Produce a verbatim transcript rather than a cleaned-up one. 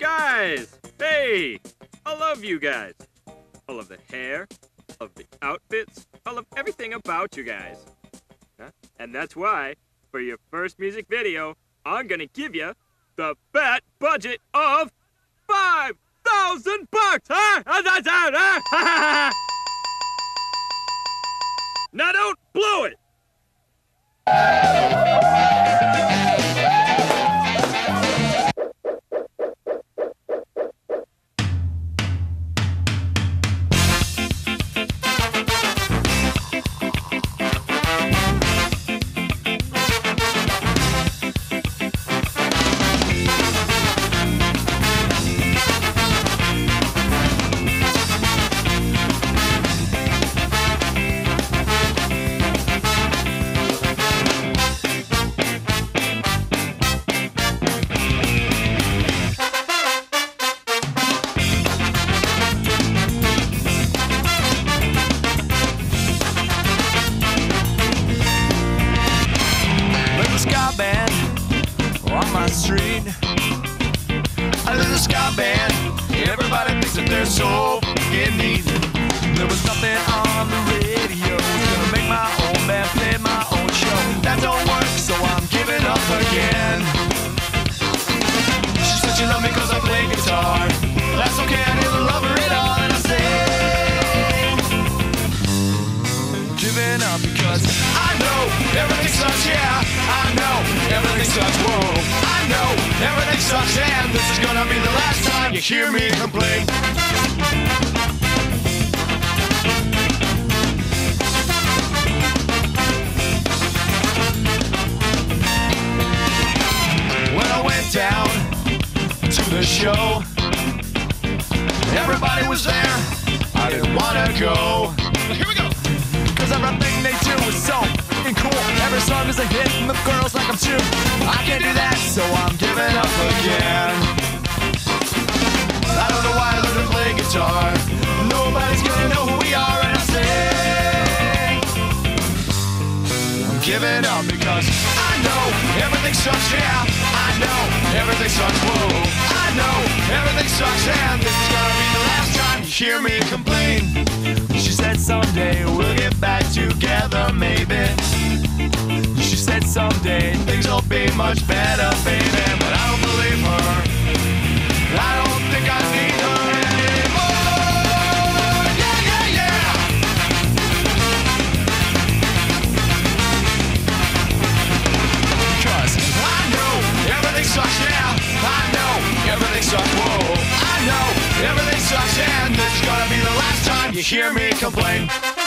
guys! Hey! I love you guys. I love the hair, I love the outfits, I love everything about you guys. Huh? And that's why, for your first music video, I'm gonna give you the fat budget of five thousand bucks! Huh? Now don't blow it! On my street, a little ska band. Everybody thinks that they're so fucking neat. There was nothing on the radio. Gonna make my own band, play my own show. That don't work, so I'm giving up again. She said she loved me cause I play guitar. That's okay, I didn't love her at all. And I say, giving up because I know everything sucks, yeah. I know everything sucks, whoa. I know everything sucks, and this is gonna be the last time you hear me complain. When I went down to the show, everybody was there. I didn't wanna go. Here we go. Cause everything they do is so fucking cool. Every song is a hit and the girls like them too. I can't do that, so I'm giving up again. I don't know why I learned to play guitar. Nobody's gonna know who we are, and I say I'm giving up because I know everything sucks, yeah. I know everything sucks, whoa. I know everything sucks, and this is gonna be the last time you hear me complain. She said someday we'll get back together, maybe. She said someday things will be much better, baby. But I don't believe her. I don't think I need her anymore. Yeah, yeah, yeah. Cause I know everything sucks, yeah. I know everything sucks, whoa. I know everything sucks, and this is gonna be the last time you hear me complain.